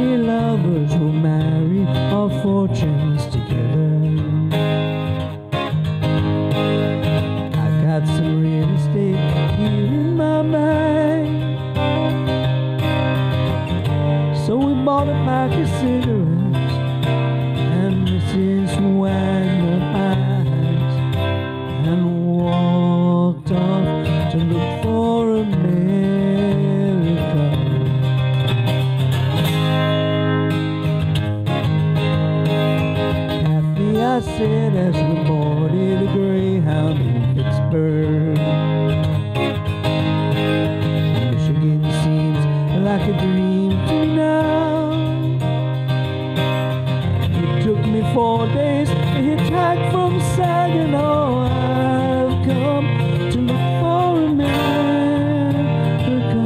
many lovers will marry our fortunes together. I got some real estate here in my mind, so we bought a pack of cigarettes and Mrs. Wagner eyes, and walked off to look for America. Kathy, I said as we boarded a Greyhound in Pittsburgh, Michigan seems like a dream to me now. It took me 4 days to hitchhike from Saginaw. I've come to look for America.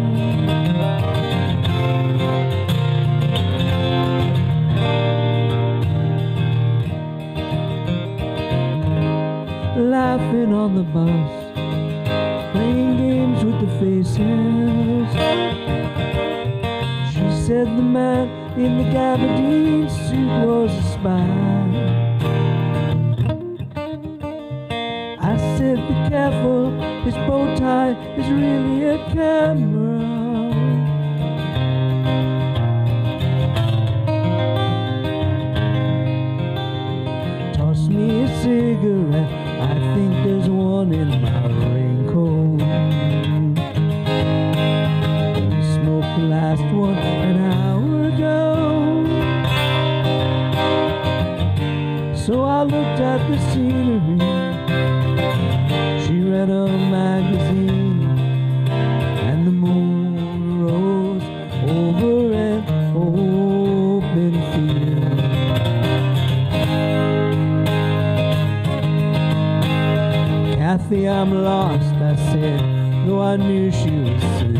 Laughing on the bus, playing games with the faces. She said the man in the gabardine suit was a spy. I said, be careful, his bow tie is really a camera. Toss me a cigarette, I think there's one in my raincoat. We smoked the last one an hour ago. So I looked at the scenery. She read a magazine, and the moon rose over an open field. Kathy, I'm lost, I said, though I knew she was